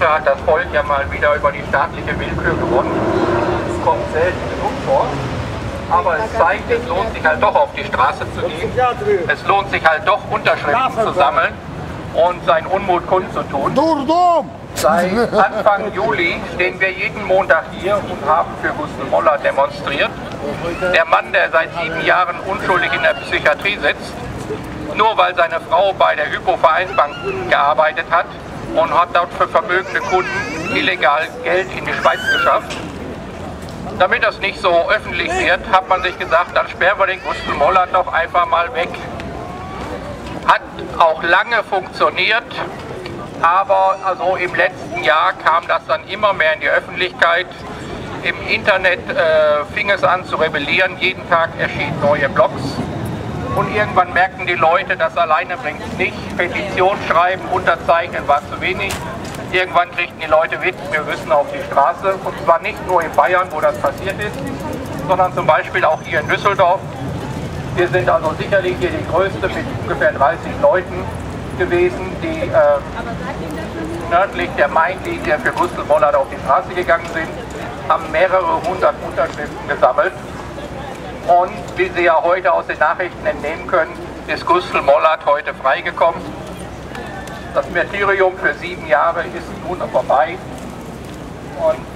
Monate hat das Volk ja mal wieder über die staatliche Willkür gewonnen. Kommt selten genug vor. Aber es zeigt, es lohnt sich halt doch auf die Straße zu gehen. Es lohnt sich halt doch Unterschriften zu sammeln und seinen Unmut kundzutun. Seit Anfang Juli stehen wir jeden Montag hier und haben für Gustl Mollert demonstriert. Der Mann, der seit 7 Jahren unschuldig in der Psychiatrie sitzt, nur weil seine Frau bei der Hypo-Vereinsbank gearbeitet hat und hat dort für vermögende Kunden illegal Geld in die Schweiz geschafft. Damit das nicht so öffentlich wird, hat man sich gesagt, dann sperren wir den Gustl Mollert doch einfach mal weg. Hat auch lange funktioniert, aber also im letzten Jahr kam das dann immer mehr in die Öffentlichkeit. Im Internet fing es an zu rebellieren, jeden Tag erschienen neue Blogs. Und irgendwann merkten die Leute, das alleine bringt es nicht. Petition schreiben, unterzeichnen war zu wenig. Irgendwann kriegten die Leute mit, wir müssen auf die Straße. Und zwar nicht nur in Bayern, wo das passiert ist, sondern zum Beispiel auch hier in Düsseldorf. Wir sind also sicherlich hier die größte mit ungefähr 30 Leuten gewesen, die nördlich der Mainlinie für Gustl Mollert auf die Straße gegangen sind, haben mehrere hundert Unterschriften gesammelt. Und wie Sie ja heute aus den Nachrichten entnehmen können, ist Gustl Mollert heute freigekommen. Das Märtyrium für 7 Jahre ist nun vorbei. Und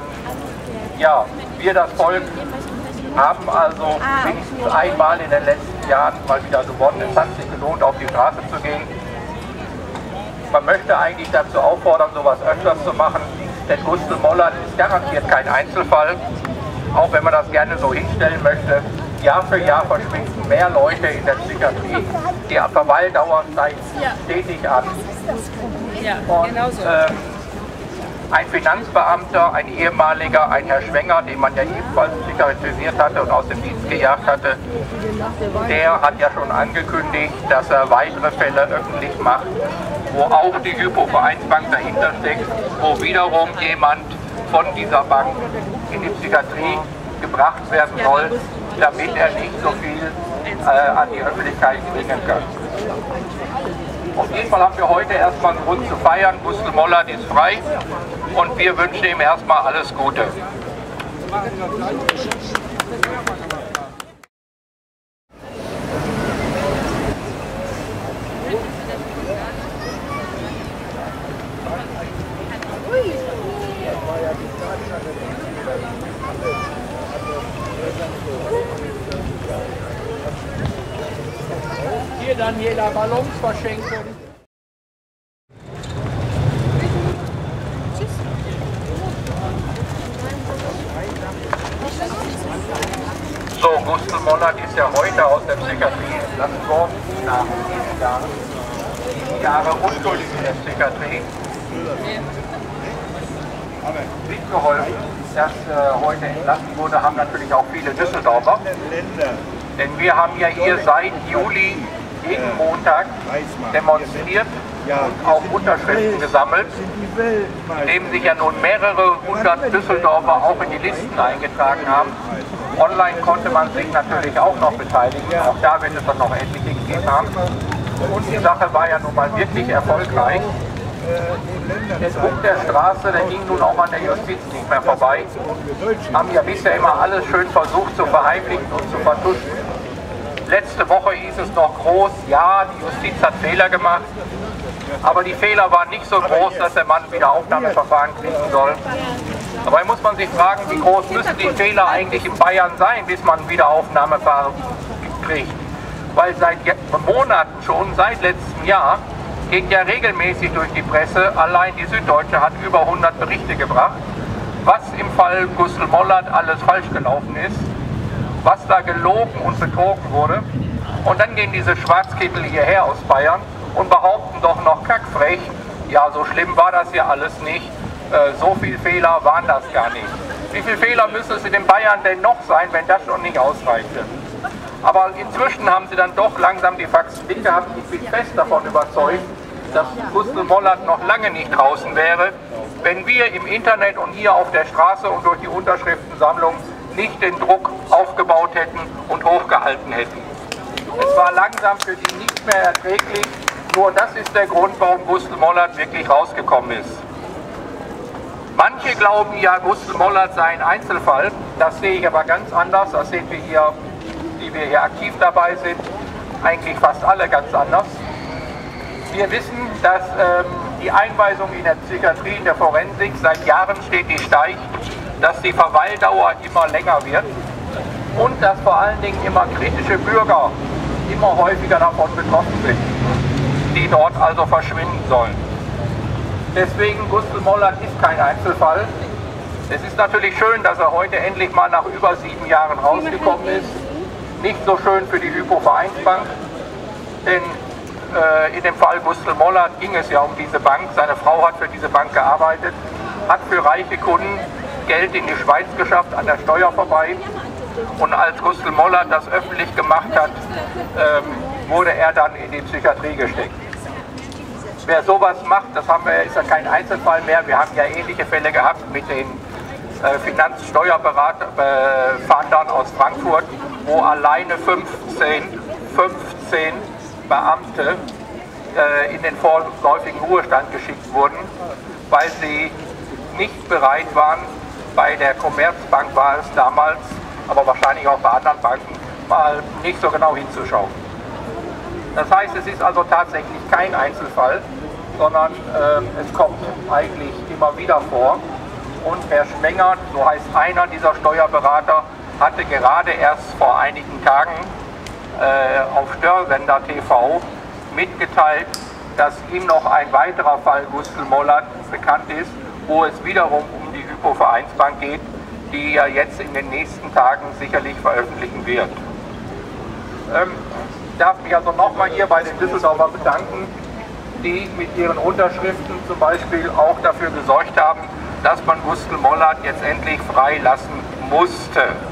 ja, wir, das Volk, haben also wenigstens einmal in den letzten Jahren mal wieder gewonnen. Es hat sich gelohnt, auf die Straße zu gehen. Man möchte eigentlich dazu auffordern, sowas öfters zu machen, denn Gustl Mollert ist garantiert kein Einzelfall, auch wenn man das gerne so hinstellen möchte. Jahr für Jahr verschwinden mehr Leute in der Psychiatrie, die Verweildauer steigt stetig an. Und ein Finanzbeamter, ein ehemaliger, ein Herr Schwenger, den man ja ebenfalls psychiatrisiert hatte und aus dem Dienst gejagt hatte, der hat ja schon angekündigt, dass er weitere Fälle öffentlich macht, wo auch die Hypo-Vereinsbank dahinter steckt, wo wiederum jemand von dieser Bank in die Psychiatrie gebracht werden soll, damit er nicht so viel an die Öffentlichkeit bringen kann. Auf jeden Fall haben wir heute erstmal einen Grund zu feiern. Gustl Mollert ist frei und wir wünschen ihm erstmal alles Gute. Hier Daniela Ballons verschenken. So, Gustl Mollert ist ja heute aus der Psychiatrie entlassen worden, nach 7 Jahren. 7 Jahre unschuldig in der Psychiatrie. Mitgeholfen, dass heute entlassen wurde, haben natürlich auch viele Düsseldorfer. Denn wir haben ja hier seit Juli jeden Montag demonstriert und auch Unterschriften gesammelt, indem sich ja nun mehrere hundert Düsseldorfer auch in die Listen eingetragen haben. Online konnte man sich natürlich auch noch beteiligen, auch da wird es dann noch etliche gegeben haben. Und die Sache war ja nun mal wirklich erfolgreich. Der Druck der Straße, der ging nun auch an der Justiz nicht mehr vorbei. Haben ja bisher immer alles schön versucht zu verheimlichen und zu vertuschen. Letzte Woche hieß es noch groß, ja, die Justiz hat Fehler gemacht. Aber die Fehler waren nicht so groß, dass der Mann wieder Aufnahmeverfahren kriegen soll. Dabei muss man sich fragen, wie groß müssen die Fehler eigentlich in Bayern sein, bis man wieder Aufnahmeverfahren kriegt. Weil seit Monaten schon, seit letztem Jahr, geht ja regelmäßig durch die Presse, allein die Süddeutsche hat über 100 Berichte gebracht, was im Fall Gustl Mollert alles falsch gelaufen ist, was da gelogen und betrogen wurde. Und dann gehen diese Schwarzkittel hierher aus Bayern und behaupten doch noch kackfrech, ja, so schlimm war das ja alles nicht, so viele Fehler waren das gar nicht. Wie viele Fehler müssen es in den Bayern denn noch sein, wenn das schon nicht ausreichte? Aber inzwischen haben sie dann doch langsam die Faxen dick gehabt. Ich bin fest davon überzeugt, dass Gustl Mollert noch lange nicht draußen wäre, wenn wir im Internet und hier auf der Straße und durch die Unterschriftensammlung nicht den Druck aufgebaut hätten und hochgehalten hätten. Es war langsam für die nicht mehr erträglich, nur das ist der Grund, warum Gustl Mollert wirklich rausgekommen ist. Manche glauben ja, Gustl Mollert sei ein Einzelfall. Das sehe ich aber ganz anders. Das sehen wir hier, die wir hier aktiv dabei sind, eigentlich fast alle ganz anders. Wir wissen, dass die Einweisung in der Psychiatrie, in der Forensik seit Jahren stetig steigt, dass die Verweildauer immer länger wird und dass vor allen Dingen immer kritische Bürger immer häufiger davon betroffen sind, die dort also verschwinden sollen. Deswegen, Gustl Mollert ist kein Einzelfall. Es ist natürlich schön, dass er heute endlich mal nach über 7 Jahren rausgekommen ist. Nicht so schön für die Hypo Vereinsbank, denn in dem Fall Gustl Mollert ging es ja um diese Bank. Seine Frau hat für diese Bank gearbeitet, hat für reiche Kunden Geld in die Schweiz geschafft, an der Steuer vorbei. Und als Gustl Mollert das öffentlich gemacht hat, wurde er dann in die Psychiatrie gesteckt. Wer sowas macht, ist ja kein Einzelfall mehr. Wir haben ja ähnliche Fälle gehabt mit den Finanzsteuerfahndern aus Frankfurt, wo alleine 15 Beamte in den vorläufigen Ruhestand geschickt wurden, weil sie nicht bereit waren, bei der Commerzbank war es damals, aber wahrscheinlich auch bei anderen Banken, mal nicht so genau hinzuschauen. Das heißt, es ist also tatsächlich kein Einzelfall, sondern es kommt eigentlich immer wieder vor. Und Herr Schmenger, so heißt einer dieser Steuerberater, hatte gerade erst vor einigen Tagen auf Störsender TV mitgeteilt, dass ihm noch ein weiterer Fall Gustl Mollert bekannt ist, wo es wiederum um die Hypo Vereinsbank geht, die er jetzt in den nächsten Tagen sicherlich veröffentlichen wird. Ich darf mich also nochmal hier bei den Düsseldorfer bedanken, die mit ihren Unterschriften zum Beispiel auch dafür gesorgt haben, dass man Gustl Mollert jetzt endlich freilassen musste.